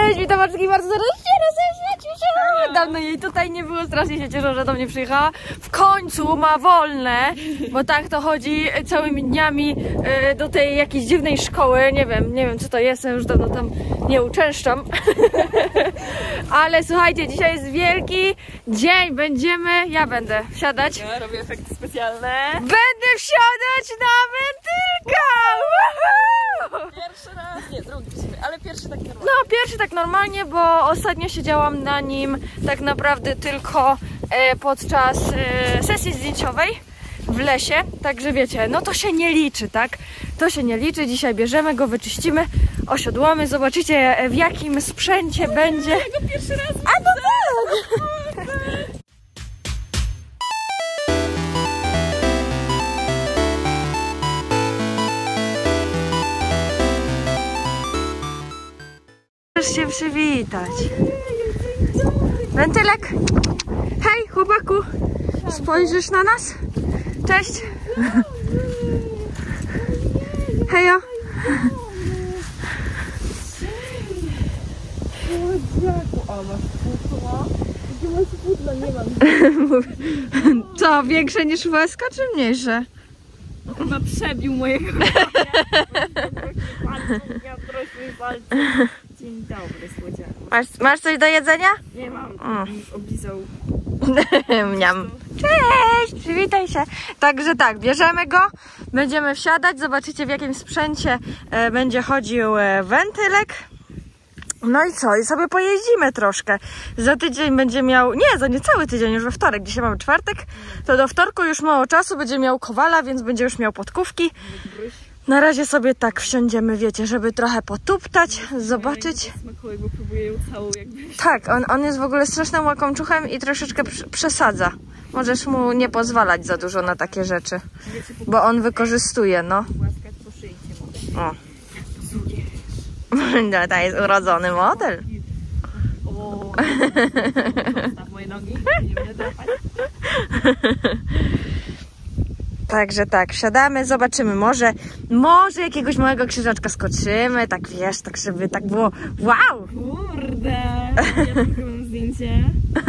Cześć, witam bardzo serdecznie. Dawno jej tutaj nie było, strasznie się cieszę, że do mnie przyjechała. W końcu ma wolne, bo tak to chodzi całymi dniami do tej jakiejś dziwnej szkoły. Nie wiem co to jest, ja już dawno tam nie uczęszczam. Ale słuchajcie, dzisiaj jest wielki dzień, ja będę wsiadać. Ja robię efekty specjalne. Będę wsiadać na wentylka! Pierwszy raz, nie, drugi, ale pierwszy tak normalnie. No, pierwszy tak normalnie, bo ostatnio siedziałam na nim tak naprawdę tylko podczas sesji zdjęciowej w lesie, także wiecie, no to się nie liczy, tak? To się nie liczy, dzisiaj bierzemy go, wyczyścimy, osiodłamy, zobaczycie w jakim sprzęcie będzie. Ja go pierwszy raz widzę. A no tak! Możesz się przywitać. Wentylek! Hej, chłopaku! Spojrzysz na nas? Cześć! Hejo! Co, większe niż łezka, czy mniejsze? Chyba przebił mojego Dzień dobry, słodziaku. Masz coś do jedzenia? Nie mam, już oblizał. Mniam. Cześć! Przywitaj się. Także tak, bierzemy go, będziemy wsiadać, zobaczycie w jakim sprzęcie będzie chodził wentylek. No i co? I sobie pojeździmy troszkę. Za tydzień będzie miał, nie, za niecały tydzień, już we wtorek, dzisiaj mamy czwartek, to do wtorku już mało czasu, będzie miał kowala, więc będzie już miał podkówki. Na razie sobie tak wsiądziemy, wiecie, żeby trochę potuptać, zobaczyć. Smakuje, bo próbuję ją całą jakby. Tak, on jest w ogóle strasznym łakomczuchem i troszeczkę przesadza. Możesz mu nie pozwalać za dużo na takie rzeczy, bo on wykorzystuje, no. Głaskać po szyi cię mogę. O. No, to jest urodzony model. O, zostaw moje nogi, nie będę drapać. Także tak, wsiadamy, zobaczymy, może jakiegoś małego krzyżaczka skoczymy, tak wiesz, tak żeby tak było wow! Kurde, ja tylko mam zdjęcie.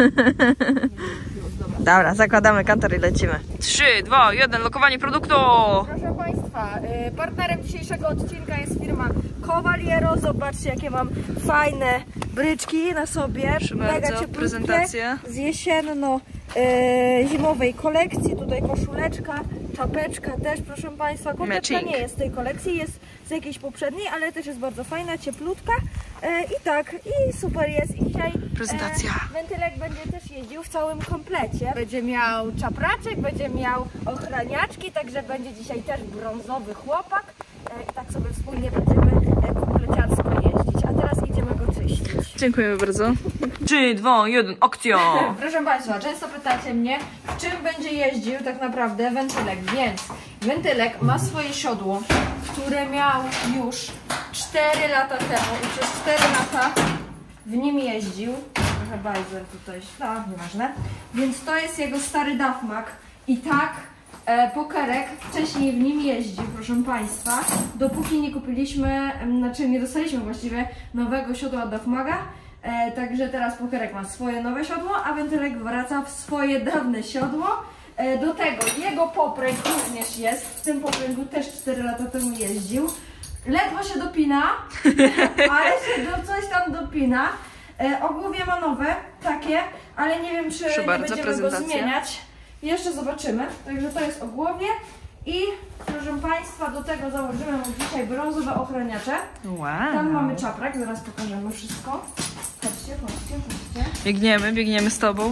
Dobra, zakładamy kantor i lecimy. 3, 2, 1, lokowanie produktu! Proszę Państwa, partnerem dzisiejszego odcinka jest firma Cavaliero. Zobaczcie, jakie mam fajne bryczki na sobie. Proszę mega bardzo, prezentacja z jesienno-zimowej kolekcji. Tutaj koszuleczka, czapeczka też, proszę Państwa. Kurteczka nie jest z tej kolekcji, jest z jakiejś poprzedniej, ale też jest bardzo fajna, cieplutka. I tak, i super jest. I dzisiaj prezentacja. Wentylek będzie też jeździł w całym komplecie. Będzie miał czapraczek, będzie miał ochraniaczki, także będzie dzisiaj też brązowy chłopak. I tak sobie wspólnie będziemy kompleciarsko jeździć. A teraz idziemy go czyścić. Dziękujemy bardzo. 3, 2, 1, akcja! Proszę Państwa, często pytacie mnie, w czym będzie jeździł tak naprawdę wentylek, więc wentylek ma swoje siodło, które miał już 4 lata temu i przez 4 lata w nim jeździł. Trochę bajzer tutaj, no nieważne. Więc to jest jego stary Dafmak i tak Pokerek wcześniej w nim jeździł, proszę Państwa, dopóki nie kupiliśmy, znaczy nie dostaliśmy właściwie nowego siodła Dafmaga. Także teraz Pokerek ma swoje nowe siodło, a wentylek wraca w swoje dawne siodło. Do tego jego popręg również jest, w tym popręgu też 4 lata temu jeździł. Ledwo się dopina, ale się coś tam dopina. Ogłowie ma nowe, takie, ale nie wiem, czy nie będziemy go zmieniać. Jeszcze zobaczymy. Także to jest ogłowie. I proszę Państwa, do tego założymy mu dzisiaj brązowe ochraniacze. Wow. Tam mamy czaprak, zaraz pokażemy wszystko. Chodźcie. Biegniemy z tobą.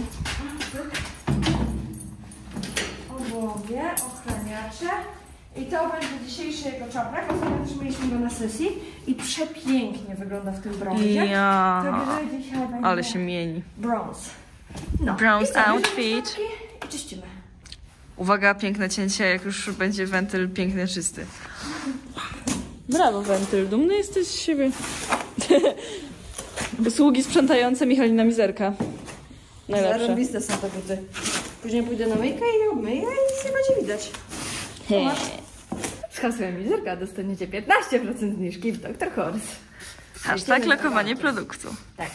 Ogłowie, ochraniacze. I to będzie dzisiejszy jego czaprak. Ostatnio też mieliśmy go na sesji i przepięknie wygląda w tym brązie. Ja. Także dzisiaj będzie Ale się mieni. brąz. No. Bronze outfit. I czyścimy. Uwaga, piękne cięcie, jak już będzie wentyl piękny, czysty. Brawo, wentyl, dumny jesteś z siebie. Usługi sprzątające Michalina Mizerka. Najlepsze. Zarobiste są te buty. Później pójdę na myjkę i obmyję i nic nie będzie widać. Z hasłem Mizerka dostaniecie 15% zniżki w Dr. Horse. Hashtag lokowanie produktu. Tak.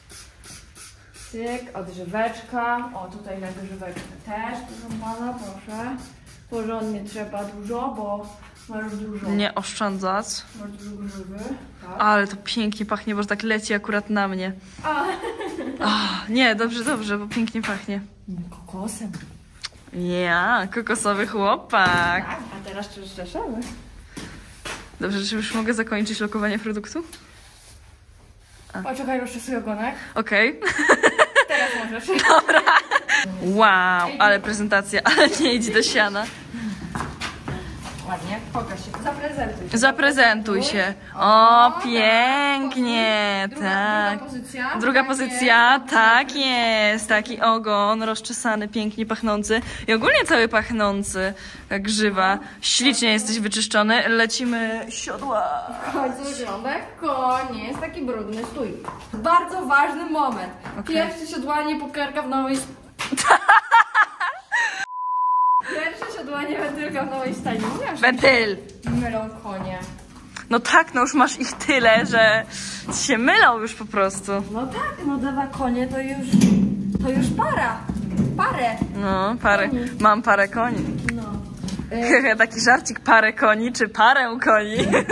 Cyk, odżyweczka. O, tutaj na dożyweczkę też, proszę pana, proszę. Porządnie trzeba dużo, bo masz dużo. Nie oszczędzać. Masz dużo grzywy. Tak. Ale to pięknie pachnie, bo że tak leci akurat na mnie. Nie, dobrze, bo pięknie pachnie. Kokosem. Ja, kokosowy chłopak. Tak, a teraz czeszemy. Dobrze, czy już mogę zakończyć lokowanie produktu? Poczekaj, rozczesuję ogonek. Okej. Teraz możesz. Wow, ale prezentacja, ale nie idź do siana. Ładnie, pokaż się. Zaprezentuj się. Zaprezentuj się. O, pięknie, tak. Druga pozycja, tak jest. Taki ogon rozczesany, pięknie pachnący i ogólnie cały pachnący, jak grzywa. Ślicznie jesteś wyczyszczony. Lecimy siodła. W końcu wygląda jak koń, nie jest taki brudny. Stój. Bardzo ważny moment. Pierwsze siodłanie pokarka w nowej... Pierwsze siodłanie wentylka w nowej stajni. Wentyl. Mylą konie. No tak, no już masz ich tyle, że ci się mylą już po prostu. No tak, no 2 konie to już para. Parę. No, parę. Mam parę koni. No. Taki żarcik, parę koni, czy parę koni.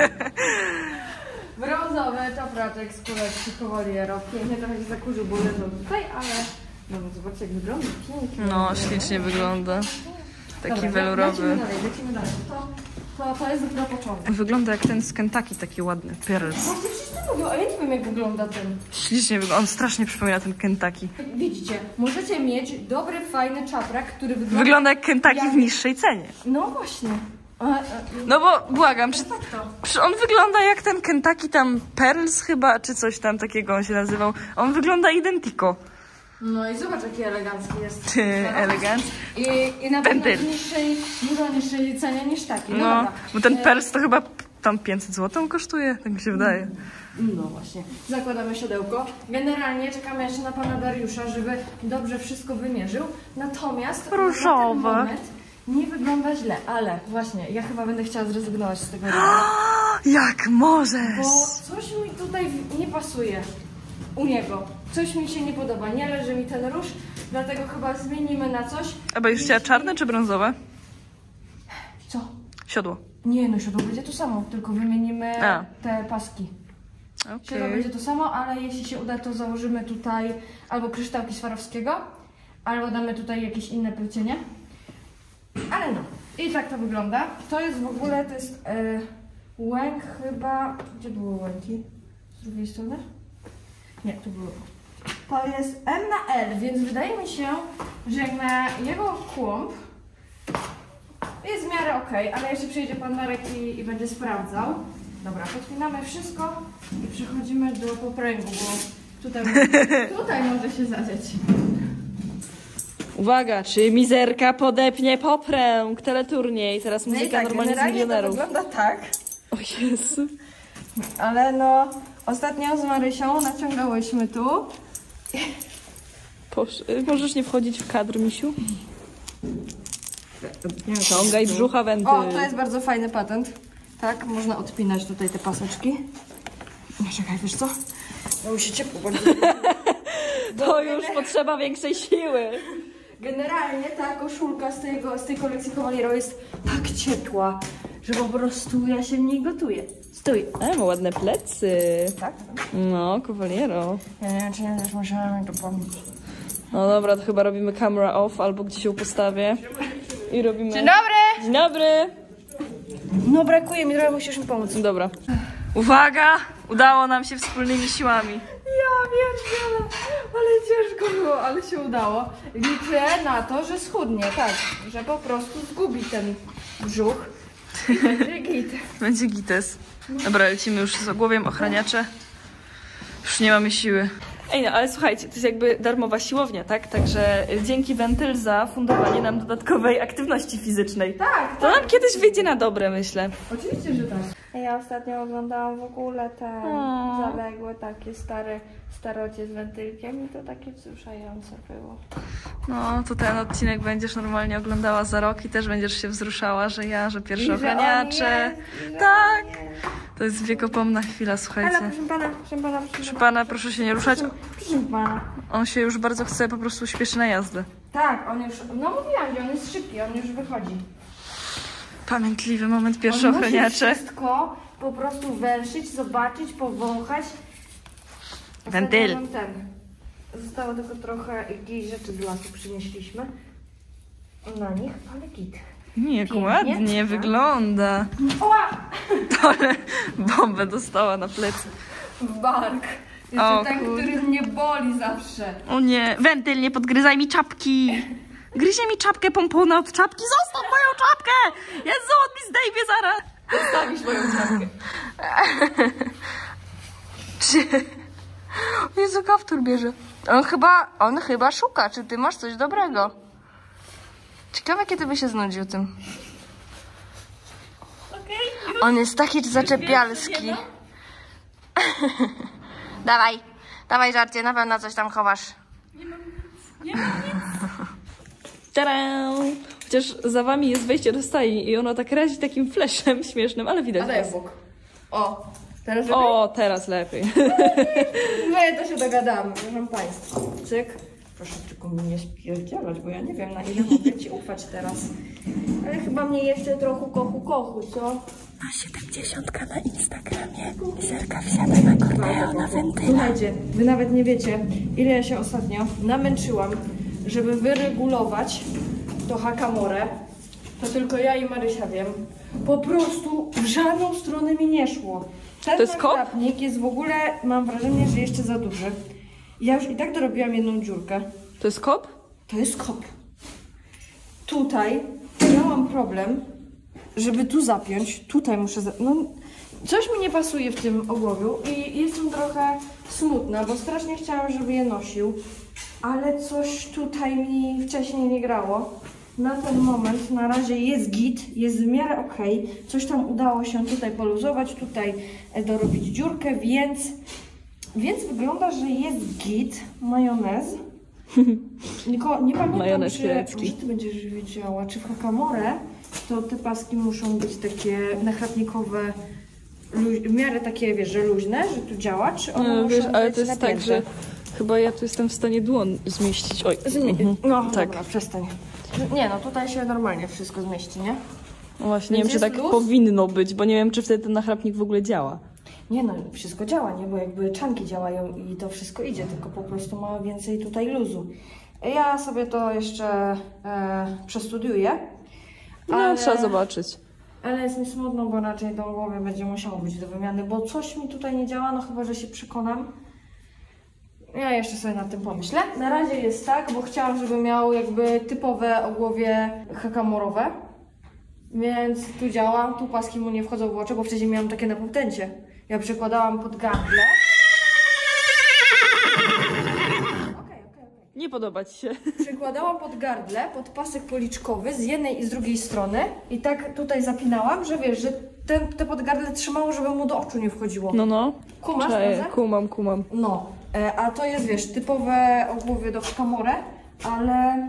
Brązowy czapraczek z kolekcji Cavaliero. Pięknie trochę się zakurzył, bo leżał tutaj, ale... No zobaczcie jak wygląda, pięknie. No, ślicznie wygląda. Taki Dobra, welurowy. Lecimy dalej. To jest dopiero początek. Wygląda jak ten z Kentucky, taki ładny, Pearls. Właśnie wszyscy mówią, a ja nie wiem jak wygląda ten. Ślicznie wygląda, on strasznie przypomina ten Kentucky. Widzicie, możecie mieć dobry, fajny czaprak, który wygląda... Wygląda jak Kentucky w niższej cenie. No właśnie. No bo, błagam, Tak. on wygląda jak ten Kentucky tam Pearls chyba, czy coś tam takiego on się nazywał. On wygląda identico. No i zobacz jaki elegancki jest. Ty, elegancki. I na pewno Wentyl. dużo niższej cenie niż taki. No, No, dobra. bo ten Pearls to chyba tam 500 zł kosztuje, tak mi się wydaje. No właśnie. Zakładamy siodełko. Generalnie czekamy jeszcze na pana Dariusza, żeby dobrze wszystko wymierzył. Natomiast Różowe. na ten moment nie wygląda źle, ale właśnie ja chyba będę chciała zrezygnować z tego, Jak możesz? bo coś mi tutaj nie pasuje u niego. Coś mi się nie podoba. Nie leży mi ten róż, dlatego chyba zmienimy na coś. A będziesz chciała czarne czy brązowe? Co? Siodło. Nie, no siodło będzie to samo, tylko wymienimy te paski. Siodło będzie to samo, ale jeśli się uda, to założymy tutaj albo kryształki Swarowskiego, albo damy tutaj jakieś inne plecienie. Ale no, i tak to wygląda. To jest w ogóle, to jest łęk chyba... Gdzie było łęki? Z drugiej strony? Nie, tu było. To jest M na L, więc wydaje mi się, że jak na jego kłąb jest w miarę okej, ale jeszcze przyjdzie pan Marek i będzie sprawdzał. Dobra, podpinamy wszystko i przechodzimy do popręgu, bo tutaj może się zadzieć. Uwaga, czy mizerka podepnie popręg, teleturniej, teraz muzyka normalnie z milionerów. To wygląda tak, O Jezu. ale no ostatnio z Marysią naciągałyśmy tu. Możesz nie wchodzić w kadr, misiu? Ciągaj brzucha wentyl. O, to jest bardzo fajny patent. Tak, można odpinać tutaj te paseczki. No czekaj, wiesz co? No mi się ciepło bardzo. To już potrzeba większej siły. Generalnie ta koszulka z tej kolekcji Cavaliero jest tak ciepła, że po prostu ja się w niej gotuję. Stój. Ma ładne plecy. Tak? No, Cavaliero. Ja nie wiem, czy ja też musiałam mi to pomóc. No dobra, to chyba robimy camera off albo gdzieś się postawię. I robimy... Dzień dobry! Dzień dobry! No brakuje mi, trochę musisz mi pomóc. Dobra. Uwaga! Udało nam się wspólnymi siłami. Ja wiem, ale ciężko było, ale się udało. Liczę na to, że schudnie, tak, że po prostu zgubi ten brzuch i będzie git. Będzie gites. Dobra, lecimy już z ogłowiem ochraniacze. Już nie mamy siły. Ej, no ale słuchajcie, to jest jakby darmowa siłownia, tak? Także dzięki Wentyl za fundowanie nam dodatkowej aktywności fizycznej. Tak, To nam kiedyś wyjdzie na dobre, myślę. oczywiście, że tak. Ja ostatnio oglądałam w ogóle te zaległe takie starocie z wentylkiem i to takie wzruszające było. No, to ten odcinek będziesz normalnie oglądała za rok i też będziesz się wzruszała, że ja, że pierwsze I że ochraniacze. on jest, i że Tak! on jest. To jest wiekopomna chwila, słuchajcie. Ale Proszę pana, proszę się nie ruszać. Proszę pana. On się już bardzo chce, po prostu śpieszy na jazdę. Tak, on już, no mówiłam, że on jest szybki, on już wychodzi. Pamiętliwy moment, pierwszy on ochroniacze. musi wszystko po prostu węszyć, zobaczyć, powąchać. Wentyl. Ostatnio zostało tylko trochę jakichś rzeczy z lasu przynieśliśmy. Na nich, ale git. Nie, jak Pięknie, ładnie tak? wygląda. Oła! Ale bombę dostała na plecy. W bark. O, Jeszcze ten, który mnie boli zawsze. O nie, Wentyl, nie podgryzaj mi czapki. Gryzie mi czapkę pompona od czapki. Zostaw moją czapkę! Jezu, on mi zdejmie zaraz. Zostawisz moją czapkę. Jezu, kaptur bierze. On chyba szuka, czy ty masz coś dobrego. Ciekawe, kiedy by się znudził tym. Okay. On jest taki zaczepialski. Dawaj żarcie, na pewno coś tam chowasz. Nie mam nic. Tadam! Chociaż za wami jest wejście do stajni i ono tak razi takim fleszem śmiesznym, ale widać was. bok. O, teraz lepiej? O, teraz lepiej. My to się dogadamy, proszę państwa. Cyk. Proszę tylko mnie nie spierdzielać, bo ja nie wiem, na ile mogę ci ufać teraz. Ale chyba mnie jeszcze trochę kochu, co? Ma 70 na Instagramie. Zerka wsiada na Corneo na Wentyla. Słuchajcie, wy nawet nie wiecie, ile ja się ostatnio namęczyłam, żeby wyregulować to Hakamore. To tylko ja i Marysia wiem. Po prostu w żadną stronę mi nie szło. Ten To jest kop? napastnik jest w ogóle, mam wrażenie, że jeszcze za duży. Ja już i tak dorobiłam jedną dziurkę. To jest kop? To jest kop. Tutaj miałam problem, żeby tu zapiąć. Tutaj muszę no, coś mi nie pasuje w tym ołowiu i jestem trochę smutna, bo strasznie chciałam, żeby je nosił. Ale coś tutaj mi wcześniej nie grało. Na ten moment na razie jest git, jest w miarę okej. Coś tam udało się tutaj poluzować, tutaj dorobić dziurkę, więc wygląda, że jest git. Majonez. Nie pamiętam, Majonez turecki. czy ty będziesz wiedziała, czy w Hakamore to te paski muszą być takie nachrapnikowe, w miarę takie, wiesz, że luźne, że tu działa, czy one muszą Wiesz, ale być to jest napięte? tak, że chyba ja tu jestem w stanie dłoń zmieścić. Oj. No Tak. dobra, przestań. Nie no, tutaj się normalnie wszystko zmieści, nie? No właśnie, nie Więc wiem, czy jest tak luz? powinno być, bo nie wiem, czy wtedy ten nachrapnik w ogóle działa. Nie no, wszystko działa, nie? Bo jakby czanki działają i to wszystko idzie, tylko po prostu ma więcej tutaj luzu. Ja sobie to jeszcze przestudiuję. No, trzeba zobaczyć. Ale jest mi smutno, bo raczej do głowy będzie musiało być do wymiany, bo coś mi tutaj nie działa, no chyba, że się przekonam. Ja jeszcze sobie nad tym pomyślę. Na razie jest tak, bo chciałam, żeby miał jakby typowe ogłowie hakamorowe. Więc tu działa, tu paski mu nie wchodzą w oczy, bo wcześniej miałam takie na półtęcie. Ja przykładałam pod gardle. Okay. Nie podoba ci się. Przykładałam pod gardle, pod pasek policzkowy z jednej i z drugiej strony i tak tutaj zapinałam, że wiesz, że te podgardle trzymało, żeby mu do oczu nie wchodziło. No. Kumasz, Cześć, prawda? kumam. No, a to jest, wiesz, typowe ogłowie do Hakamore, ale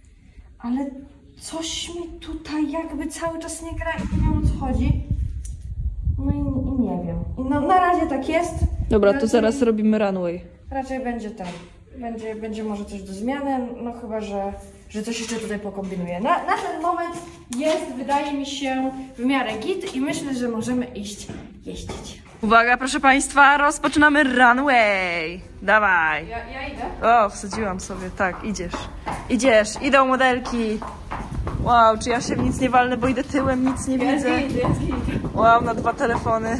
coś mi tutaj jakby cały czas nie gra i nie wiem, o co chodzi. No i nie wiem. No, na razie tak jest. Dobra, raczej, to zaraz robimy runway. Raczej będzie ten. Będzie może coś do zmiany, no chyba, że coś jeszcze tutaj pokombinuję. Na ten moment jest, wydaje mi się, w miarę git i myślę, że możemy iść jeździć. Uwaga, proszę Państwa, rozpoczynamy runway. Dawaj. Ja idę. O, wsadziłam sobie, tak, idziesz, idą modelki. Wow, czy ja się w nic nie walnę, bo idę tyłem, nic nie widzę. Jest git. Wow, na 2 telefony.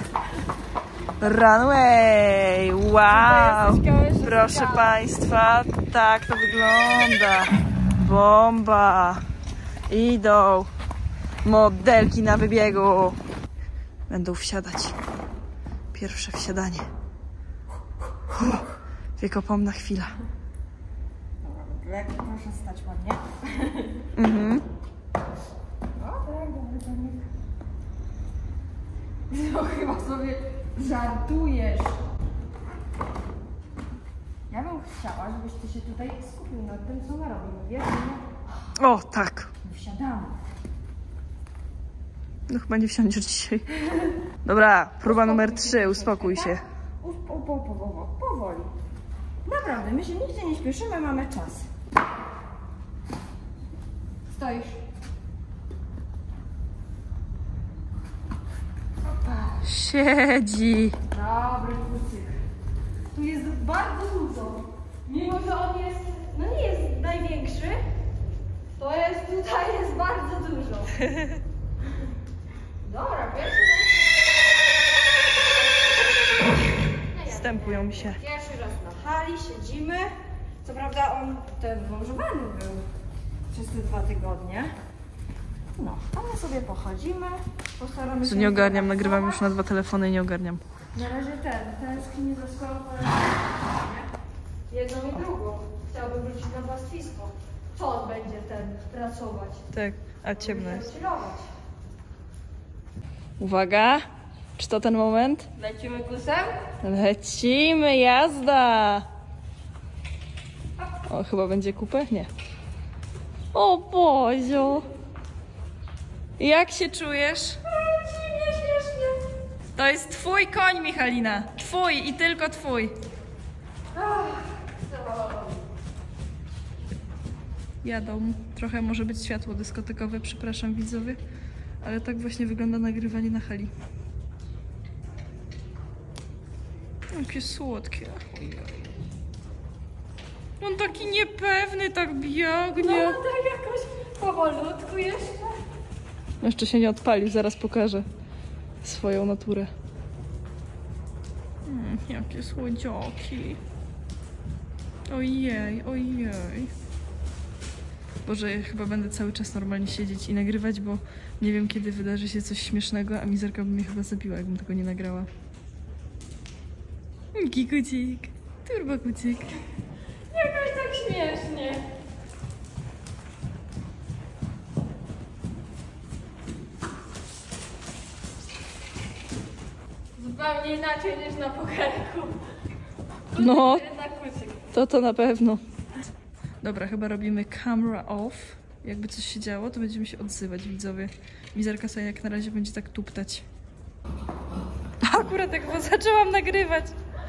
Runway, wow. Proszę Państwa, tak to wygląda. Bomba. Idą modelki na wybiegu. Będą wsiadać. Pierwsze wsiadanie. Wiekopomna chwila. Dobra, proszę stać ładnie. Mhm. O, tak, dobry panik. No chyba sobie żartujesz. Ja bym chciała, żebyś ty się tutaj skupił nad tym, co my robimy. Wiesz, nie? O, tak. Wsiadamy. No chyba nie wsiądziesz dzisiaj. Dobra, próba numer 3, uspokój się. Powoli. Naprawdę, my się nigdzie nie śpieszymy, mamy czas. Stoisz. Siedzi. Dobry kucyk. Tu jest bardzo dużo. Mimo, że on jest, no nie jest największy, to jest tutaj jest bardzo dużo. Dobra, pierwszy raz. Wstępują się. Pierwszy raz na hali, siedzimy. Co prawda on ten wążowany był przez te 2 tygodnie. No, a my sobie pochodzimy. Postaramy się... Nie ogarniam, nagrywam już na 2 telefony i nie ogarniam. Na razie tęskni za swoją jedną i drugą. Chciałbym wrócić na pastwisko. Co on będzie pracować? Tak, a ciemno jest. Chillować. Uwaga, czy to ten moment? Lecimy kusem? Lecimy, jazda! O, chyba będzie kupę? Nie. O Boziu! Jak się czujesz? Śmiesznie. To jest twój koń, Michalina. Twój i tylko twój. Jadą. Trochę może być światło dyskotekowe, przepraszam widzowie. Ale tak właśnie wygląda nagrywanie na hali. Jakie słodkie. On taki niepewny, tak biegnie. No tak jakoś powolutku jeszcze. Jeszcze się nie odpalił, zaraz pokażę swoją naturę. Jakie słodziaki. Ojej, ojej. Boże, ja chyba będę cały czas normalnie siedzieć i nagrywać, bo nie wiem, kiedy wydarzy się coś śmiesznego, a Mizerka by mnie chyba zabiła, jakbym tego nie nagrała. Kikucik, turbokucik. Jakoś tak śmiesznie. Zupełnie inaczej niż na pokerku. No, Jednak kucyk. to na pewno. Dobra, chyba robimy camera off. Jakby coś się działo, to będziemy się odzywać, widzowie. Mizerka sobie jak na razie będzie tak tuptać. Akurat jak zaczęłam nagrywać.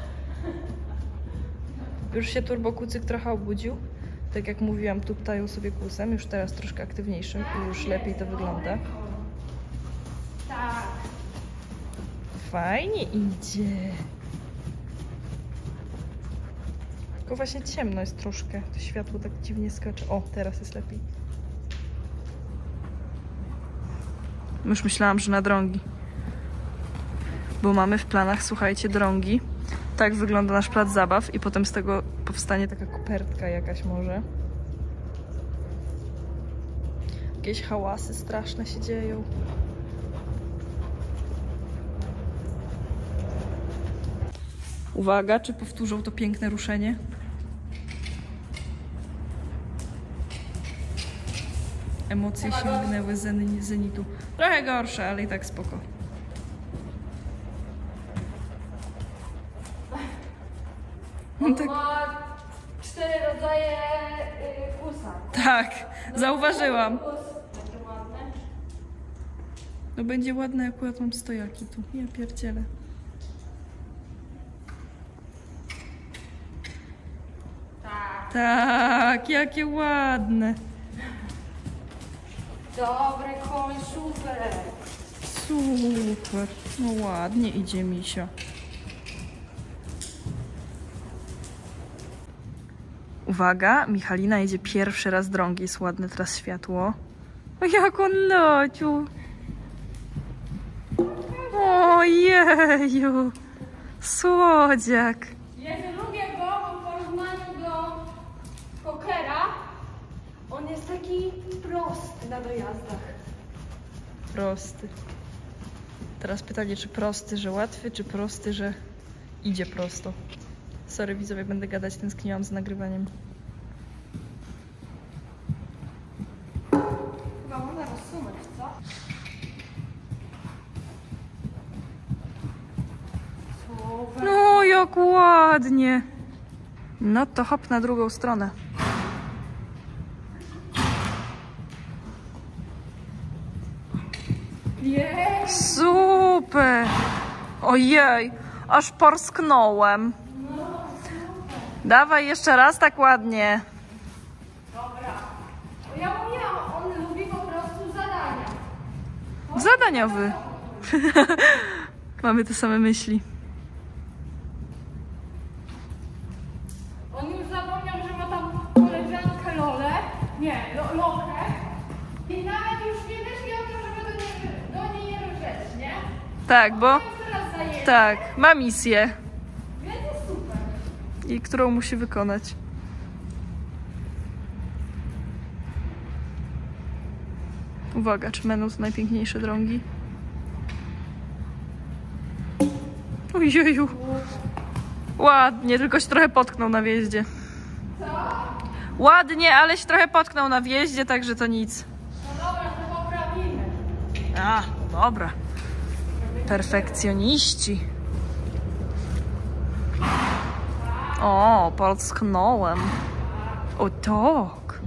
Już się turbokucyk trochę obudził. Tak jak mówiłam, tuptają sobie kłusem, już teraz troszkę aktywniejszym i już lepiej to wygląda. Tak. Fajnie idzie. Tylko właśnie ciemno jest troszkę. To światło tak dziwnie skacze. O, teraz jest lepiej. Już myślałam, że na drągi. Bo mamy w planach, słuchajcie, drągi. Tak wygląda nasz plac zabaw i potem z tego powstanie taka kopertka jakaś może. Jakieś hałasy straszne się dzieją. Uwaga, czy powtórzą to piękne ruszenie? Emocje sięgnęły zenitu. Trochę gorsze, ale i tak spoko. On ma 4 rodzaje kusa. Tak, zauważyłam. Takie ładne. No będzie ładne, akurat mam stojaki tu. Ja pierdzielę. Tak. Tak, jakie ładne. Dobre koń, super. Super. No ładnie idzie misio. Uwaga, Michalina jedzie pierwszy raz drągi. Jest ładne teraz światło. O, jak on lecił. Ojeju. Słodziak. Ja nie lubię go, bo w porównaniu do pokera on jest taki prosty na dojazdach. Prosty. Teraz pytanie, czy prosty, że łatwy, czy prosty, że idzie prosto. Sorry widzowie, będę gadać, tęskniłam z nagrywaniem. Chyba można rozsunąć, co? Super. No, jak ładnie. No to hop na drugą stronę. Jest! Super. super. Ojej, aż porsknąłem. Dawaj jeszcze raz tak ładnie. Dobra. Ja mówiłam, on lubi po prostu zadania. Zadaniowy. Mamy te same myśli. On już zapomniał, że ma tam koleżankę Lolę. Nie, Lochę. I nawet już nie myśli o tym, żeby do niej nie ruszać, nie? Tak, bo... On już teraz zajęcie, Tak, ma misję. więc jest super. I którą musi wykonać. Uwaga, czy będą to najpiękniejsze drągi? Ojeju. Ładnie, tylko się trochę potknął na wjeździe. Co? Ładnie, ale się trochę potknął na wjeździe, także to nic. No dobra, to poprawimy. A, dobra. Perfekcjoniści. O, potknąłem. O tak.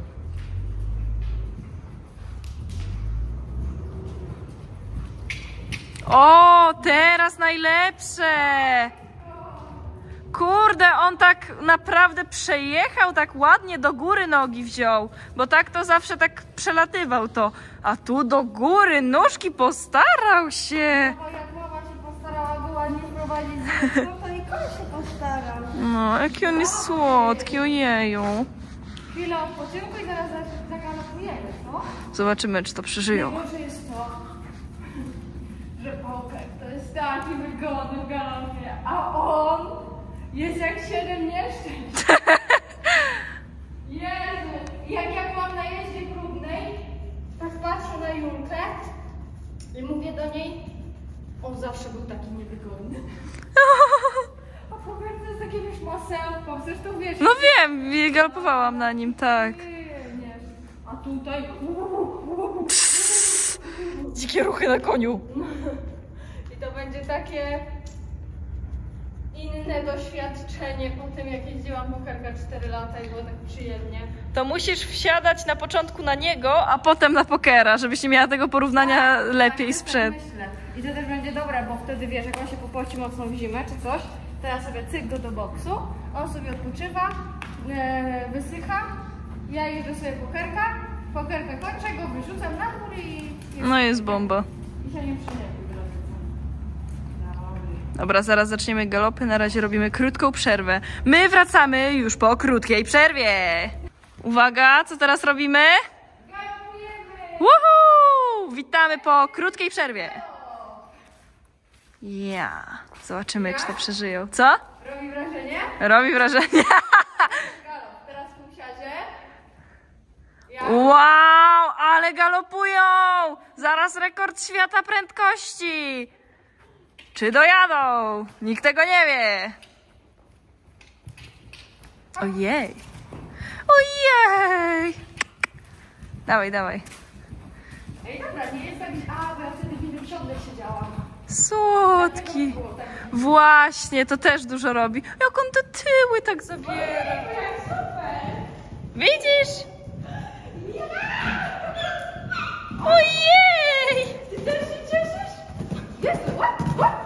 O, teraz najlepsze. Kurde, on tak naprawdę przejechał, tak ładnie do góry nogi wziął, bo tak to zawsze tak przelatywał to. A tu do góry nóżki postarał się. Bo jak mama się postarała go ładnie wprowadzić z to i koń się postarał. No, jaki on jest słodki, ojeju. Chwilę odpoczynku i zaraz zagalopujemy, co? Zobaczymy, czy to przeżyją. Najgorsze jest to, że poker to jest taki wygodny w galopie, a on jest jak 7 nieszczęść. Jezu, jak ja byłam na jeździe próbnej, tak patrzę na Julkę i mówię do niej, on zawsze był taki niewygodny. A poker to jest takie już masełko, zresztą wiesz... No wiem, galopowałam na nim, tak. Nie. A tutaj... Dzikie ruchy na koniu. I to będzie takie inne doświadczenie po tym, jak jeździłam pokerka 4 lata i było tak przyjemnie. To musisz wsiadać na początku na niego, a potem na pokera, żebyś nie miała tego porównania lepiej sprzed. Myślę. I to też będzie dobre, bo wtedy wiesz, jak on się popoci mocno w zimę czy coś, to ja sobie cyk go do boksu, on sobie odpoczywa, wysycha, ja jeżdżę sobie pokerkę kończę, go wyrzucam na dwór i... No jest bomba. I się nie przyjemnie. Dobra, zaraz zaczniemy galopy, na razie robimy krótką przerwę. My wracamy już po krótkiej przerwie. Uwaga, co teraz robimy? Galopujemy! Woohoo! Witamy po krótkiej przerwie. Ja. Zobaczymy, czy to przeżyją. Co? Robi wrażenie? Robi wrażenie. Galop, teraz w półsiadzie. Wow, ale galopują! Zaraz rekord świata prędkości. Czy dojadą? Nikt tego nie wie. Ojej. Ojej. Dawaj, dawaj. Ej, dobra, nie jest tak... A, bo ja wtedy w innym siodle siedziałam. Słodki. Właśnie, to też dużo robi. Jak on te tyły tak zabiera. Widzisz? Ojej! Ty też się cieszysz? Jezu, łap!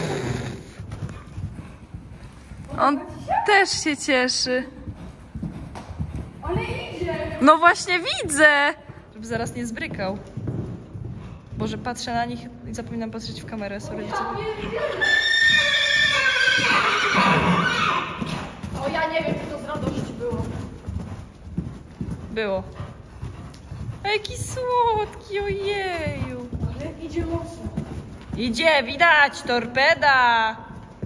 On też się cieszy. Ale idzie! No właśnie widzę! Żeby zaraz nie zbrykał. Boże, patrzę na nich i zapominam patrzeć w kamerę, sorry. O, ja nie wiem, czy to z radości było. Było. A jaki słodki, ojeju. Ale idzie mocno. Idzie, widać, torpeda.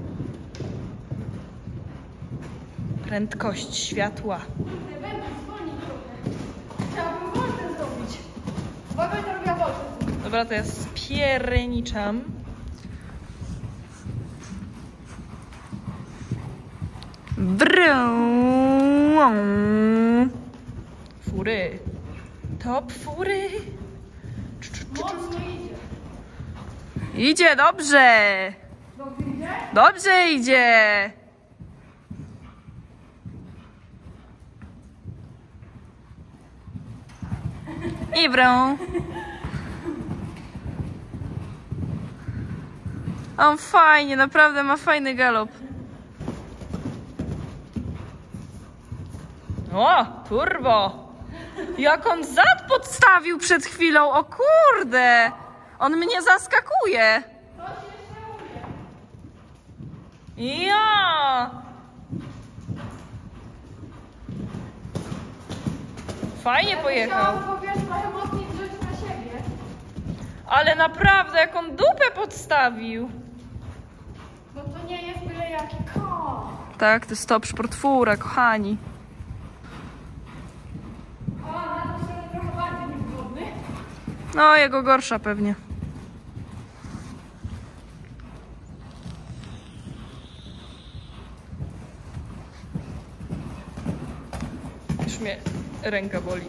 Prędkość światła. Nie będę dzwonić trochę. Chciałabym woltę zrobić. Bo będę robiła woltę. Dobra, to ja spierniczam. Fury. Top fury. Mocno idzie. Idzie dobrze. Dobrze idzie? Dobrze idzie. I brą. A on fajnie, naprawdę ma fajny galop. O, turbo! Jak on zad podstawił przed chwilą, o kurde! On mnie zaskakuje. Ja! Fajnie pojechał. Ale naprawdę, jak on dupę podstawił. Bo to nie jest byle jaki koń. Tak, to jest top sport fura, kochani. O, na to się trochę bardziej niewygodny. No, jego gorsza pewnie. Już mnie ręka boli.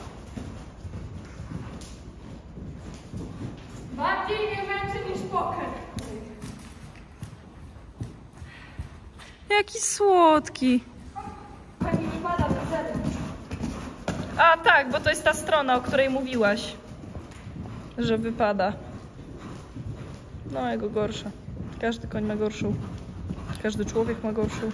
Bardziej mnie męczy niż poker. Jaki słodki. Pani wypada do zewnątrz. A tak, bo to jest ta strona, o której mówiłaś, że wypada. No, jego gorsza. Każdy koń ma gorszą. Każdy człowiek ma gorszą.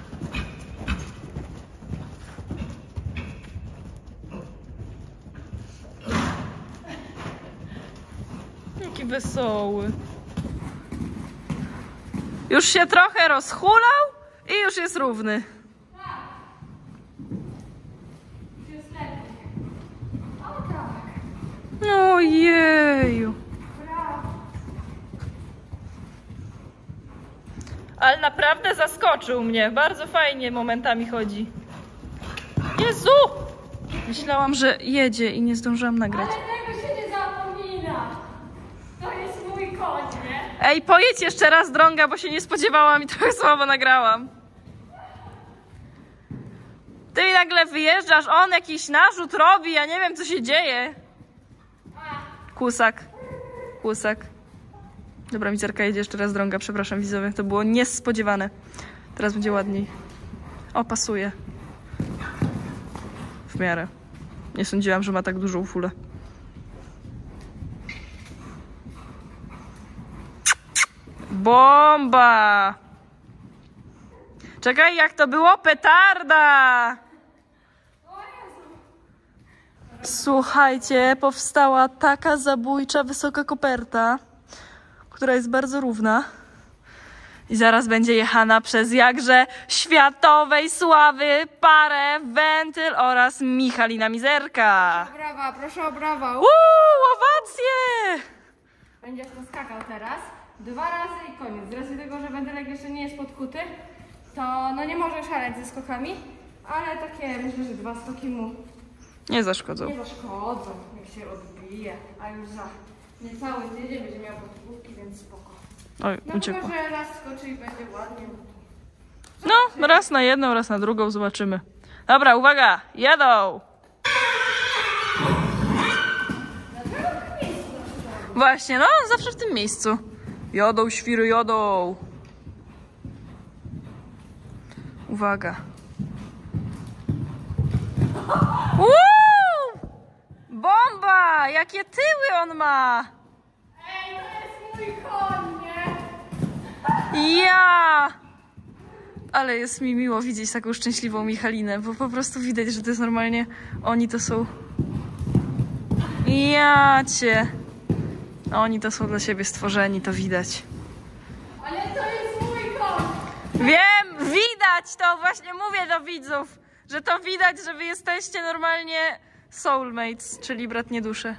Jaki wesoły. Już się trochę rozhulał i już jest równy. Jest lepiej. O tak. Ojeju. Brawo. Ale naprawdę zaskoczył mnie. Bardzo fajnie momentami chodzi. Jezu! Myślałam, że jedzie i nie zdążyłam nagrać. Ale tego się nie zapomina. To jest mój koń, nie? Ej, pojedź jeszcze raz, Drąga, bo się nie spodziewałam i trochę słabo nagrałam. Ty mi nagle wyjeżdżasz, on jakiś narzut robi, ja nie wiem, co się dzieje. Kłusak. Kłusak. Dobra, Mizerka jedzie jeszcze raz, Drąga, przepraszam widzowie, to było niespodziewane. Teraz będzie ładniej. O, pasuje. W miarę. Nie sądziłam, że ma tak dużą fulę. Bomba! Czekaj, jak to było? Petarda! Słuchajcie, powstała taka zabójcza, wysoka koperta, która jest bardzo równa. I zaraz będzie jechana przez jakże światowej sławy parę Wentyl oraz Michalina Mizerka. Brawa, proszę o brawa. Owacje! Będziesz to skakał teraz 2 razy i koniec. Z racji tego, że wędylek jeszcze nie jest podkuty, to no nie może szaleć ze skokami, ale takie myślę, że 2 skoki mu Nie zaszkodzą. nie zaszkodzą, jak się odbije, a już za niecały tydzień będzie miał podkówki, więc spoko. Oj, No uciekło. chyba, że raz skoczy i będzie ładnie. No, raz na jedną, raz na drugą, zobaczymy. Dobra, uwaga, jadą! Właśnie, no, zawsze w tym miejscu. Jodą, świry, jodą. Uwaga. Bomba! Jakie tyły on ma! Ej, to jest mój koń, nie? Ja! Ale jest mi miło widzieć taką szczęśliwą Michalinę, bo po prostu widać, że to jest normalnie... Oni to są... Ja cię! Oni to są dla siebie stworzeni, to widać. Ale to jest mój koń! Wiem, widać to! Właśnie mówię do widzów, że to widać, że wy jesteście normalnie soulmates, czyli bratnie dusze.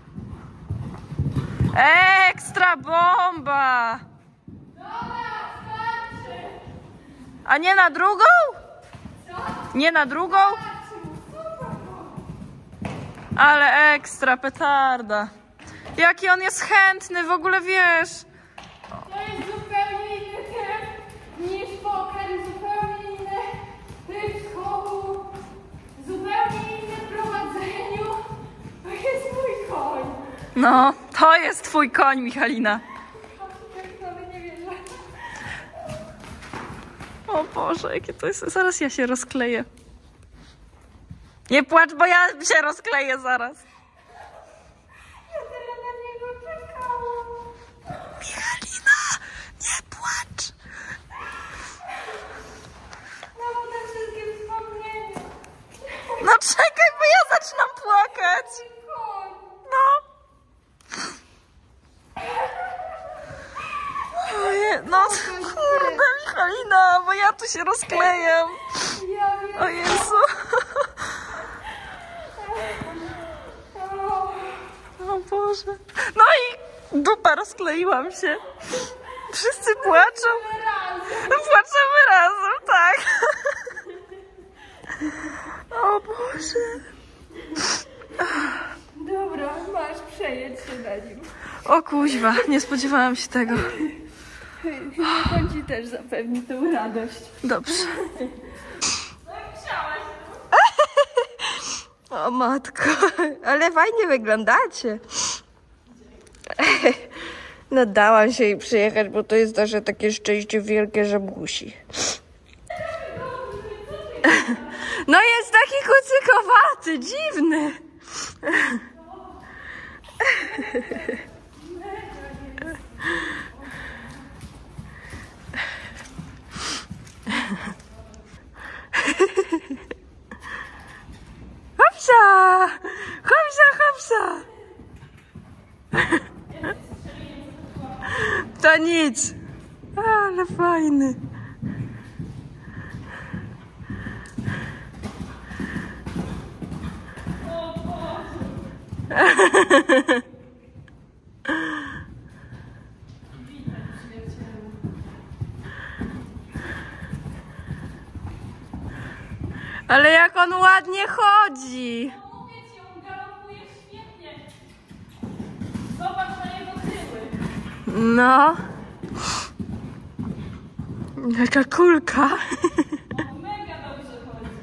Ekstra bomba! A nie na drugą? Nie na drugą? Ale ekstra petarda. Jaki on jest chętny, w ogóle wiesz. To jest zupełnie inny tryb niż poker, zupełnie inny tryb skoku, zupełnie inny w prowadzeniu. To jest mój koń. No, to jest twój koń, Michalina. Nawet nie wierzę. O Boże, jakie to jest. Zaraz ja się rozkleję. Nie płacz, bo ja się rozkleję zaraz. Ja tyle na niego czekałam. Michalina, nie No czekaj, bo ja zaczynam płakać. No. No kurde, Michalina, bo ja tu się rozklejam. O Jezu. O Boże. No i dupa, rozkleiłam się. Wszyscy płaczą. Płaczemy razem, tak. O Boże. Dobra, masz, przejedź się na nim. O kuźwa, nie spodziewałam się tego. On ci też zapewni tą radość. Dobrze. O matko, ale fajnie wyglądacie. No dałam się jej przyjechać, bo to jest nasze takie szczęście wielkie, że musi. No jest taki kucykowaty, dziwny. Hopsa! Hopsa, hopsa! To nic. Ale fajny. Ale jak on ładnie chodzi. No mówię ci, on galopuje świetnie. Zobacz na jego tyły. No. Jaka kulka. On mega dobrze chodzi.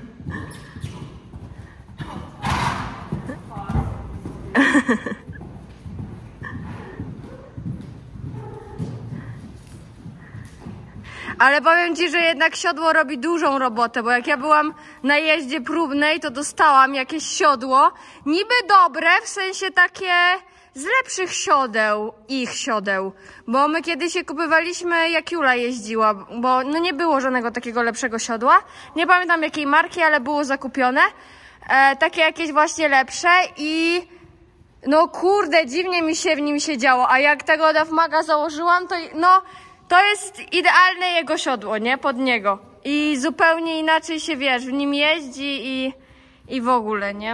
Ale powiem ci, że jednak siodło robi dużą robotę, bo jak ja byłam na jeździe próbnej, to dostałam jakieś siodło. Niby dobre, w sensie takie z lepszych siodeł, ich siodeł. Bo my kiedyś je kupywaliśmy, jak Jula jeździła, bo no nie było żadnego takiego lepszego siodła. Nie pamiętam jakiej marki, ale było zakupione. Takie jakieś właśnie lepsze i no kurde, dziwnie mi się w nim siedziało. A jak tego Dafmaga założyłam, to no... To jest idealne jego siodło, nie? Pod niego. I zupełnie inaczej się, wiesz, w nim jeździ i w ogóle, nie?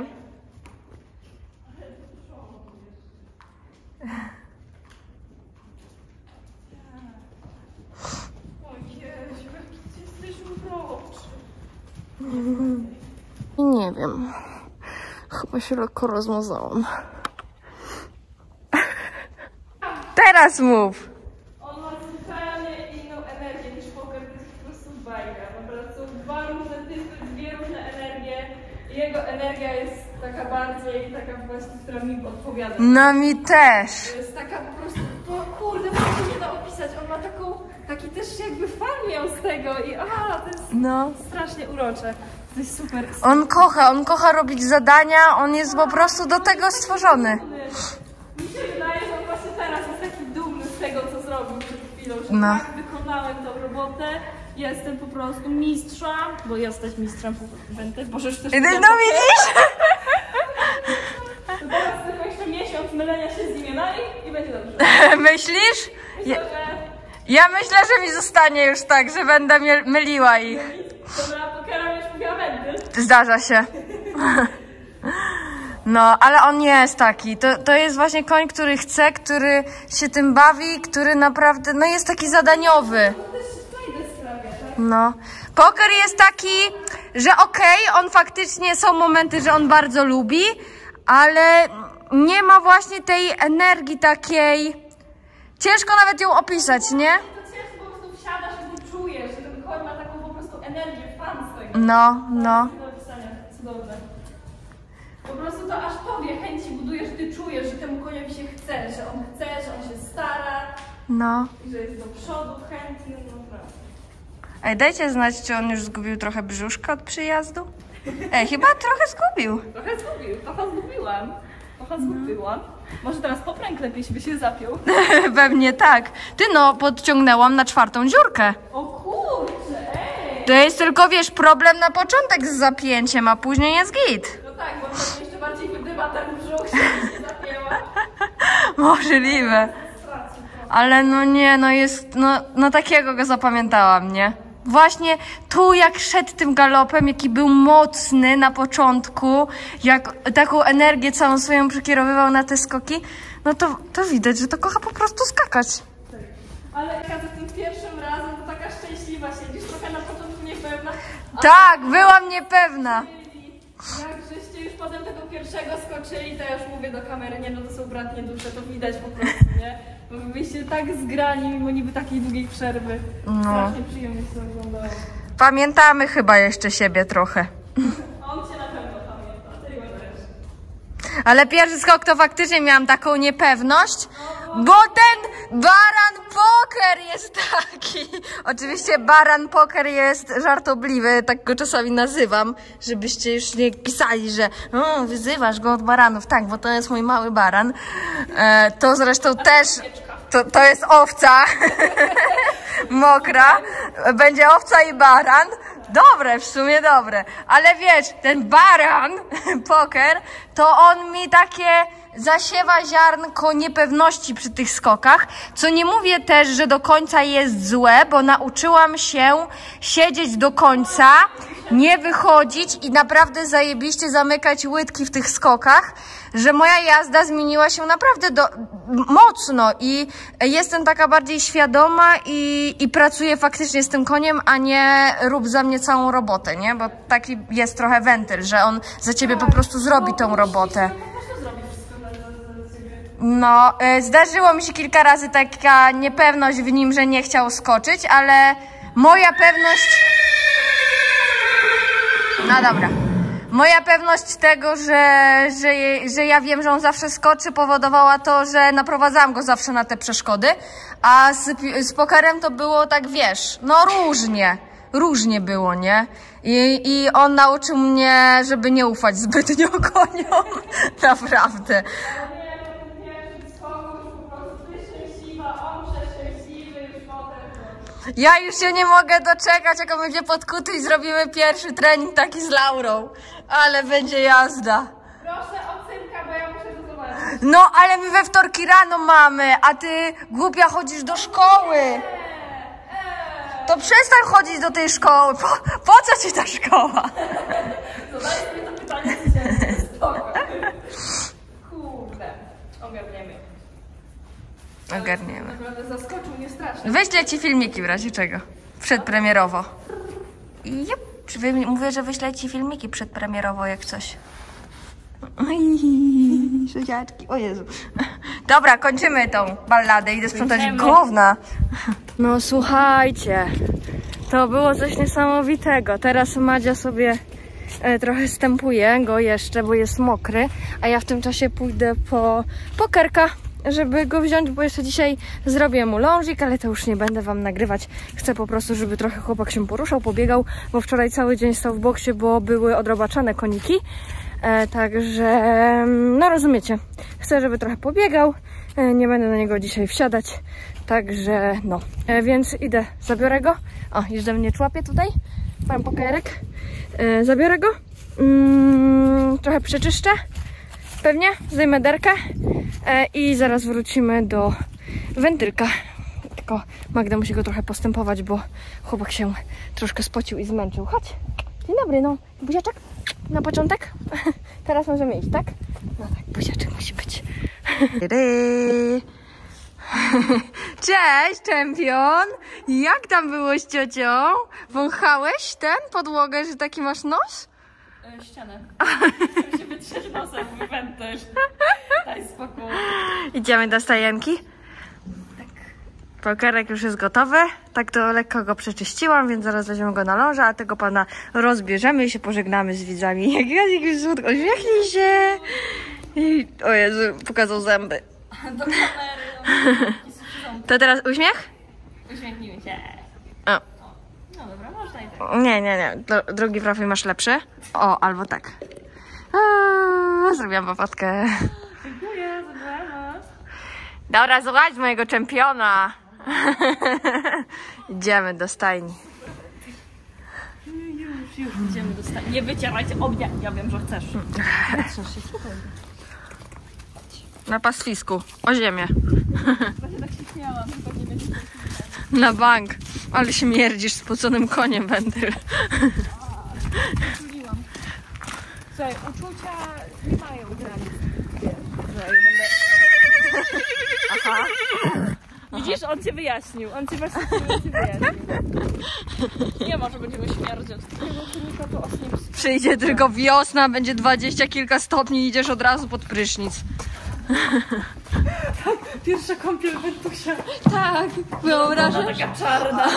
Nie wiem. Chyba się lekko rozmazałam. Teraz mów! On ma zupełnie inną energię niż poker, to jest po prostu bajka. Naprawdę są dwa różne typy, dwie różne energie. I jego energia jest taka bardziej, taka właśnie, która mi odpowiada. No mi też. To jest taka po prostu, to kurde, to się nie da opisać. On ma taki też jakby fan miał z tego i to jest No. strasznie urocze. To jest super. On kocha robić zadania, on jest po prostu do tego stworzony. Mi się wydaje, że on właśnie teraz jest taki dumny z tego, co zrobił przed chwilą, że No. tak wykonałem tą robotę. Jestem po prostu mistrzem, bo jesteś mistrzem wędrów. Boże, już też No widzisz? To teraz tylko jeszcze miesiąc mylenia się z imionami i będzie dobrze. Myślisz? Myślę, że Ja myślę, że mi zostanie już tak, że będę myliła ich. to na pokera już mówiła wędy. Zdarza się. No, ale on nie jest taki. To jest właśnie koń, który chce, który się tym bawi, który naprawdę, no jest taki zadaniowy. No. Poker jest taki, że okej, on faktycznie są momenty, że on bardzo lubi, ale nie ma właśnie tej energii takiej. Ciężko nawet ją opisać, nie? To ciężko po prostu wsiadasz i ty czujesz, że ten koń ma taką po prostu energię, fan z tego. No. Do opisania, cudowne. Po prostu to aż tobie chęci buduje, że ty czujesz, że temu koniowi się chce, że on się stara No. i że jest do przodu chętny, naprawdę. Ej, dajcie znać, czy on już zgubił trochę brzuszka od przyjazdu? Ej, chyba trochę zgubił. Trochę zgubiłam. Może teraz popręg lepiej by się zapiął. Pewnie tak. Ty no, podciągnęłam na 4. dziurkę. O kurczę, ej! zapięcie. To jest tylko, wiesz, problem na początek z zapięciem, a później jest git. No tak, bo to jeszcze bardziej wydyma ten brzuch, się zapięła. Możliwe. Ale no nie, no jest, no takiego go zapamiętałam, nie? Właśnie tu jak szedł tym galopem, jaki był mocny na początku, jak taką energię całą swoją przekierowywał na te skoki, no to widać, że to kocha po prostu skakać. Ale za tym pierwszym razem to taka szczęśliwa siedzisz, trochę na początku niepewna. Tak, byłam niepewna. Jak żeście już potem tego pierwszego skoczyli, to ja już mówię do kamery, nie no to są bratnie dusze, to widać po prostu, nie? Bo wy byliście tak zgrani mimo niby takiej długiej przerwy. Strasznie przyjemnie się oglądało. Pamiętamy chyba jeszcze siebie trochę. On cię na pewno pamięta, ty go też. Ale pierwszy skok to faktycznie miałam taką niepewność, bo ten baran poker jest taki. Oczywiście baran poker jest żartobliwy, tak go czasami nazywam, żebyście już nie pisali, że wyzywasz go od baranów. Tak, bo to jest mój mały baran. To zresztą też, to jest owca mokra. Będzie owca i baran. Dobre, w sumie dobre. Ale wiesz, ten baran poker, to on mi takie zasiewa ziarnko niepewności przy tych skokach, co nie mówię też, że do końca jest złe, bo nauczyłam się siedzieć do końca, nie wychodzić i naprawdę zajebiście zamykać łydki w tych skokach, że moja jazda zmieniła się naprawdę mocno i jestem taka bardziej świadoma i pracuję faktycznie z tym koniem, a nie rób za mnie całą robotę, nie? Bo taki jest trochę wentyl, że on za ciebie po prostu zrobi tą robotę. No, zdarzyło mi się kilka razy taka niepewność w nim, że nie chciał skoczyć, ale moja pewność... No dobra. Moja pewność tego, że ja wiem, że on zawsze skoczy, powodowała to, że naprowadzałam go zawsze na te przeszkody, a z pokerem to było tak, wiesz, no różnie było, nie? I on nauczył mnie, żeby nie ufać zbytnio koniom, naprawdę. Ja już się nie mogę doczekać, jak on będzie podkuty i zrobimy pierwszy trening taki z Laurą. Ale będzie jazda. Proszę ocynka, bo ja muszę to zobaczyć. No, ale my we wtorki rano mamy, a ty głupia chodzisz do szkoły. To przestań chodzić do tej szkoły. Po co ci ta szkoła? Zadajcie mi to pytanie dzisiaj. Spoko. Kurde. Ogarniemy. Naprawdę zaskoczył mnie strasznie. Wyślę ci filmiki w razie czego. Przedpremierowo. Jup. Mówię, że wyślę ci filmiki przedpremierowo jak coś. Oj, szusiaczki. O Jezu. Dobra, kończymy tą balladę. Idę sprzątać gówna. No słuchajcie. To było coś niesamowitego. Teraz Madzia sobie trochę stępuje go jeszcze, bo jest mokry. A ja w tym czasie pójdę po pokerka, żeby go wziąć, bo jeszcze dzisiaj zrobię mu lążik, ale to już nie będę wam nagrywać. Chcę po prostu, żeby trochę chłopak się poruszał, pobiegał, bo wczoraj cały dzień stał w boksie, bo były odrobaczane koniki. Także, no rozumiecie, chcę, żeby trochę pobiegał. Nie będę na niego dzisiaj wsiadać, także no. Więc idę, zabiorę go. O, już do mnie człapie tutaj, pan pokerek. Zabiorę go, trochę przeczyszczę. Pewnie zdejmę derkę i zaraz wrócimy do wentylka. Tylko Magda musi go trochę postępować, bo chłopak się troszkę spocił i zmęczył. Chodź. Dzień dobry, no. Buziaczek na początek. Teraz możemy iść, tak? No tak, buziaczek musi być. Cześć, czempion! Jak tam było z ciocią? Wąchałeś podłogę, że taki masz nos? Ścianę. Chcę się wytrzeć nosem w wentyl. Daj spokój. Idziemy do stajenki? Tak. Pokerek już jest gotowy. Tak to lekko go przeczyściłam, więc zaraz weźmiemy go na lążę, a tego pana rozbierzemy i się pożegnamy z widzami. Jak jakiś słodko, uśmiechnij się. I, o Jezu, pokazał zęby. Do kamery. To teraz uśmiech? Uśmiechnijmy się. O. No dobra, można i tak. Nie. Drugi profil masz lepszy. O, albo tak. Zrobiłam popatkę. Dziękuję, zobaczymy. Dobra, słuchaj mojego czempiona. Idziemy do stajni. Już idziemy do stani. Nie wycierajcie obnia. Ja wiem, że chcesz. Wytrzesz się, słuchaj. Na pastwisku, o ziemię. Właśnie tak się śmiałam, tylko nie będzie. Na bank. Ale śmierdzisz spoconym koniem, Wentyl. Czuliłam. Słuchaj, uczucia nie mają granic. Aha. Widzisz, on cię wyjaśnił. On cię właśnie wyjaśnił. Nie ma, że będziemy śmierdzieć. Przyjdzie tylko wiosna, będzie 20 kilka stopni i idziesz od razu pod prysznic. Pierwsza kąpiel Wentusia. Tak, wyobrażasz? Taka czarna.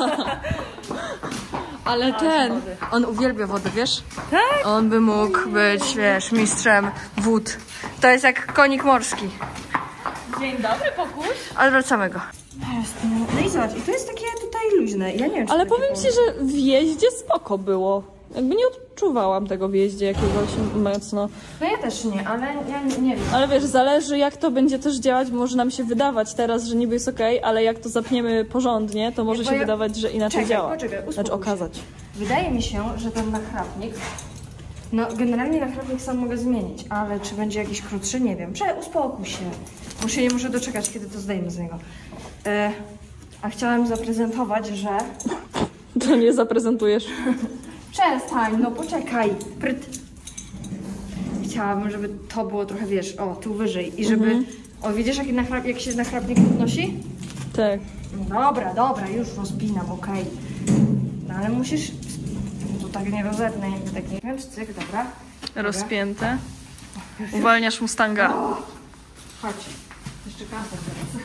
Ale ten, on uwielbia wodę, wiesz? Tak? On by mógł być, wiesz, mistrzem wód. To jest jak konik morski. Dzień dobry, Pokuś. Ale wracamy go. No i zobacz, i to jest takie tutaj luźne. Ja nie wiem, czy Ale takie powiem ci, że w jeździe spoko było. Jakby nie odczuwałam tego w jeździe jakiegoś mocno. No ja też nie, ale ja nie wiem. Ale wiesz, zależy jak to będzie też działać, bo może nam się wydawać teraz, że niby jest okej, ale jak to zapniemy porządnie, to może Bo się ja- wydawać, że inaczej Czekaj, działa. poczekaj, uspokój Znaczy się. okazać. Wydaje mi się, że ten nachrapnik, no generalnie nachrapnik sam mogę zmienić, ale czy będzie jakiś krótszy, nie wiem. Uspokój się, bo się nie muszę doczekać, kiedy to zdejmę z niego. A chciałam zaprezentować, że... To nie zaprezentujesz. Przestań, no poczekaj. Chciałabym, żeby to było trochę, wiesz, o, tu wyżej i żeby... O, widzisz, jak się nachrapnik podnosi? Tak. No dobra, już rozpinam, okej. No ale musisz... To tak nie rozetnę, jakby tak nie wiem, cyk, dobra. Rozpięte. Uwalniasz Mustanga. Chodź. Jeszcze kantę teraz.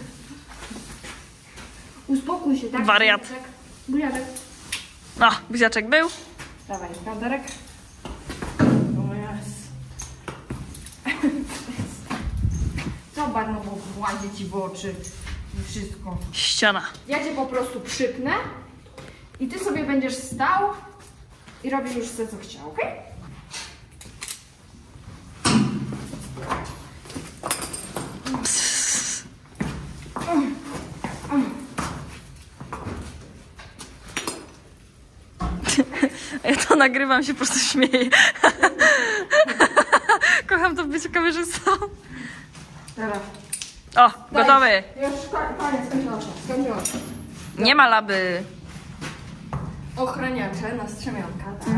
Uspokój się, tak? Wariat. Buziaczek. No, buziaczek był. Dawaj, kanterek. O jas. Zobacz, no bo włazie ci w oczy i wszystko. Ściana. Ja cię po prostu przypnę i ty sobie będziesz stał i robisz już co chciał, okej? Ja to nagrywam, się po prostu śmieję. Kocham to być kamerzystą. Dobra. O, gotowy. Już koniec, skończyłam się. Nie ma laby. Ochraniacze na strzemionka, tak?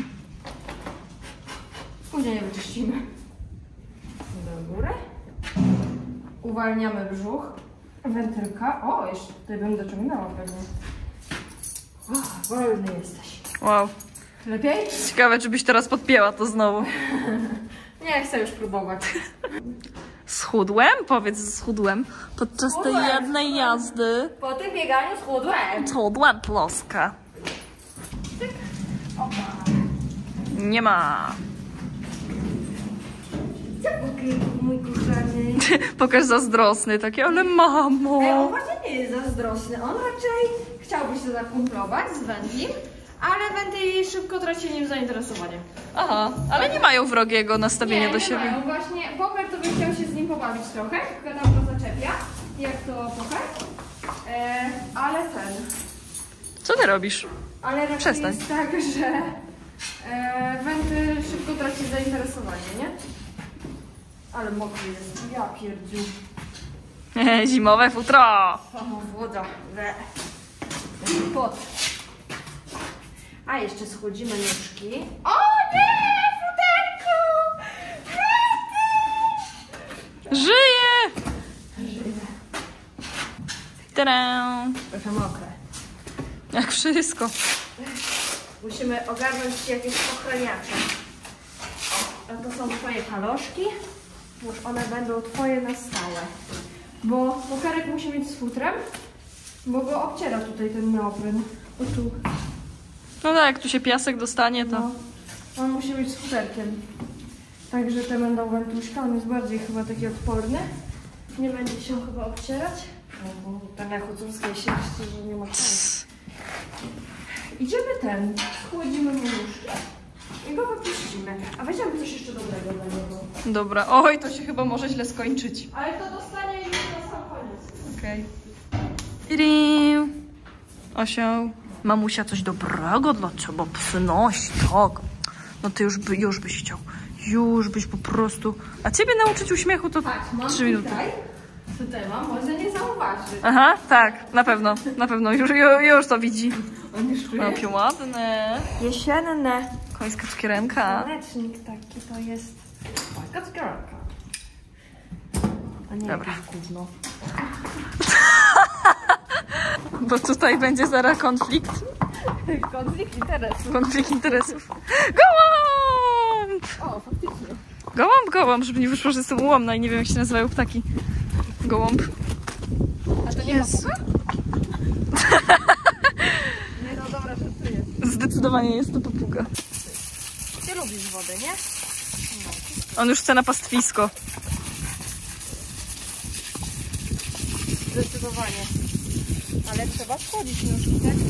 Później je wyczyścimy. Do góry. Uwalniamy brzuch. Wentylka. O, jeszcze tutaj bym dociągnęła pewnie. O, wolny jesteś. Wow. Lepiej? Ciekawe, czy byś teraz podpięła to znowu. Nie chcę już próbować. Schudłem? Powiedz, schudłem. Podczas tej Schudłem. jednej jazdy. Po tym bieganiu schudłem. Schudła ploska. Nie ma. Co mój kochany? Pokaż zazdrosny takie, ale mamo. On właśnie nie jest zazdrosny. On raczej chciałby się zakumplować z Wentim, ale Wenty szybko traci nim zainteresowanie. Aha, ale nie mają wrogiego nastawienia do siebie. Mają. Właśnie Poker to by chciał się z nim pobawić trochę, tylko tam go zaczepia, jak to Poker. Ale ten... Co ty robisz? Ale raczej Przestań. jest tak, że Wenty szybko traci zainteresowanie, nie? Ale mokry jest. Ja pierdziu. Zimowe futro. O, woda. Pot. A jeszcze schodzimy nóżki. O nie! Futerku! Żyje! Żyje. Tadam. Trochę mokre. Jak wszystko. Musimy ogarnąć jakieś ochraniacze. O, a to są twoje kaloszki. Już one będą twoje na stałe. Bo Pokerek musi mieć z futrem, bo go obciera tutaj ten neopryn. O tu. No tak, jak tu się piasek dostanie, to... No. On musi być z futerkiem. Także te będą Wentuśka. On jest bardziej chyba taki odporny. Nie będzie się chyba obcierać. No, bo ten na hucurskiej sierści, że nie ma szans. Idziemy schłodzimy mu nóżki i go wypuścimy. A weźmiemy coś jeszcze dobrego dla niego. Dobra. Oj, to się chyba może źle skończyć. Ale to dostanie już na sam koniec. Okej. Okay. Osioł. Mamusia coś dobrego dla ciebie przynosi, tak. No ty już byś chciał. Już byś po prostu... A ciebie nauczyć uśmiechu to Patrz, mam 3 minuty. Tutaj mam, może nie zauważy. Aha, tak, na pewno, już to widzi. On już czuje. Jakie ładne. Jesienne. Końska cukierenka. Słonecznik taki to jest. Taka cukierenka. A nie Dobra. jakieś gówno. Bo tutaj będzie zaraz konflikt. Konflikt interesów. Konflikt interesów. Gołąb! O, faktycznie. Gołąb, żeby nie wyszło, że jestem ułomna i nie wiem, jak się nazywają ptaki. Gołąb. A to nie Jezu. ma Nie, no dobra, szacuję. Zdecydowanie jest to papuga. Ty lubisz wodę, nie? On już chce na pastwisko. Zdecydowanie. Ale trzeba schodzić nóżki, tak?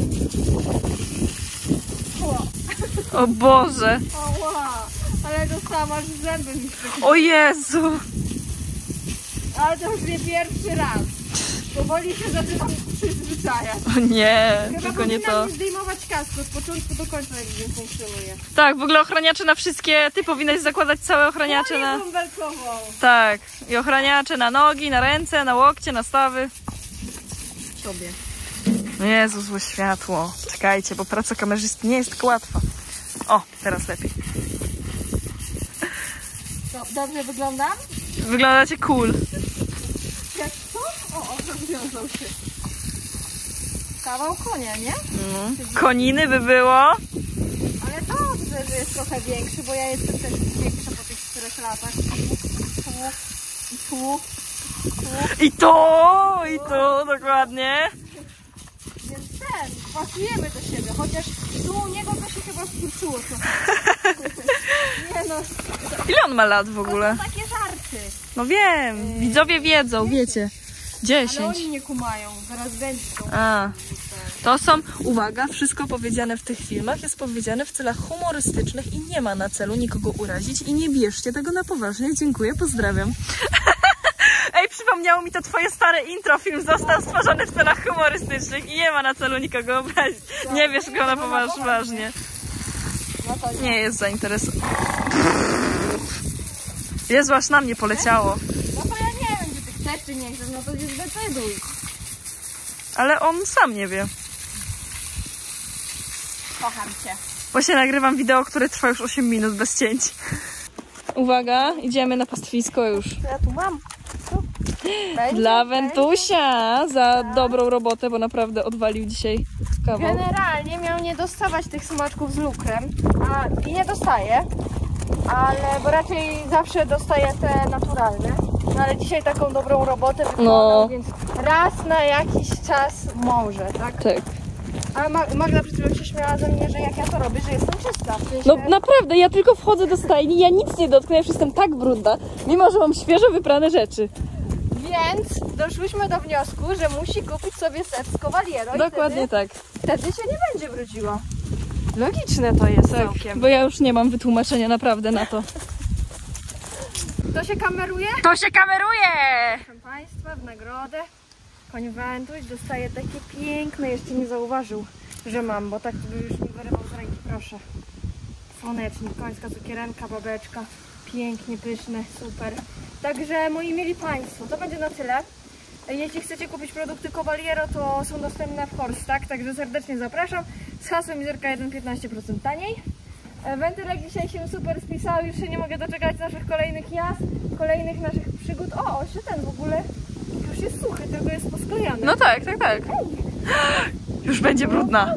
O Boże. Oła! Ale dostałam aż zęby mi się. O Jezu. Ale to już nie pierwszy raz. Powoli się zaczynam przyzwyczajać. O nie, Chyba tylko nie to. powinnam zdejmować kask od początku do końca, jak nie funkcjonuje. Tak, w ogóle ochraniacze na wszystkie. Ty powinnaś zakładać całe ochraniacze na... bąbelkową. Tak. I ochraniacze na nogi, na ręce, na łokcie, na stawy. Sobie. No Jezu, złe światło. Czekajcie, bo praca kamerzysty nie jest tak łatwa. O, teraz lepiej. To dobrze wyglądam? Wyglądacie cool. Jak to? O, rozwiązał się. Kawał konia, nie? Koniny by było. Ale dobrze, że jest trochę większy, bo ja jestem też większa po tych 4 latach. Tu. I to, dokładnie. Więc pasujemy do siebie, chociaż tu u niego to się chyba skurczyło trochę. Nie no, Ile on ma lat w ogóle? to takie żarty. No wiem, widzowie wiedzą, wiecie. Ale 10. oni nie kumają, zaraz będą. A. To są, uwaga, wszystko powiedziane w tych filmach jest powiedziane w celach humorystycznych i nie ma na celu nikogo urazić i nie bierzcie tego na poważnie. Dziękuję, pozdrawiam. Ej, przypomniało mi to twoje stare intro. Film został stworzony w celach humorystycznych i nie ma na celu nikogo obrazić. Nie bierz go na poważnie. No to nie. Nie jest zainteresowany. Jezu, aż na mnie poleciało. No to ja nie wiem, czy ty chcesz, czy nie chcesz, no to już zdecyduj. Ale on sam nie wie. Kocham cię. Właśnie nagrywam wideo, które trwa już 8 minut bez cięć. Uwaga, idziemy na pastwisko już. Co ja tu mam? Dla Wentusia za dobrą robotę, bo naprawdę odwalił dzisiaj kawał. Generalnie miał nie dostawać tych smaczków z lukrem, i nie dostaje, ale bo raczej zawsze dostaje te naturalne. No ale dzisiaj taką dobrą robotę wykonał, No. więc raz na jakiś czas może, tak? Tak. Ale Magda przed chwilą się śmiała ze mnie, że jak ja to robię, że jestem czysta. W sensie... No naprawdę, ja tylko wchodzę do stajni, ja nic nie dotknę, ja już jestem tak brudna, mimo że mam świeżo wyprane rzeczy. Więc doszłyśmy do wniosku, że musi kupić sobie set z Cavaliero i Dokładnie tak. wtedy się nie będzie brudziło. Logiczne to jest całkiem. Bo ja już nie mam wytłumaczenia naprawdę na to. To się kameruje? To się kameruje! Proszę Państwa, w nagrodę koń Wentuś dostaje takie piękne, jeszcze nie zauważył, że mam, bo tak to by już mi wyrywał z ręki, proszę. Słonecznik, końska cukierenka, babeczka, pięknie, pyszne, super. Także moi mili Państwo, to będzie na tyle. Jeśli chcecie kupić produkty Cavaliero, to są dostępne w Horstach, także serdecznie zapraszam. Z hasłem Izerka 1,15% taniej. Wentylek dzisiaj się super spisał, już się nie mogę doczekać naszych kolejnych jazd, kolejnych naszych przygód. O, się ten w ogóle już jest suchy, tylko jest posklejany. No tak, tak, tak. Już będzie brudna.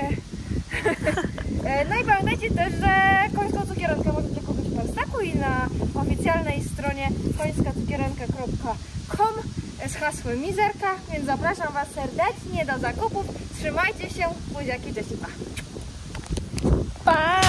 No i pamiętajcie też, że końską cukierenkę możecie kupić w Horstaku i na oficjalnej stronie końskacukierenka.com z hasłem Mizerka, więc zapraszam Was serdecznie do zakupów. Trzymajcie się, buziaki, cześć i pa! Pa!